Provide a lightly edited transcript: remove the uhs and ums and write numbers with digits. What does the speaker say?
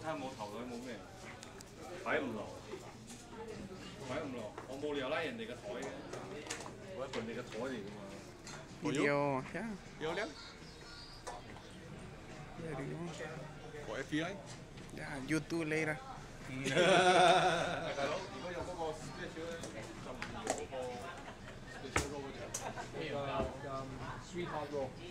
下冇頭台冇咩，擺唔落，擺唔落，我冇理由拉人哋嘅台嘅，我係人哋嘅台嚟㗎嘛。 Video, yeah. Yo lang. There you go. For FBI. Yeah, you too later. 大佬，如果有嗰個 special 咧，就唔要嗰個 special roll 嗰隻。 sweetheart roll。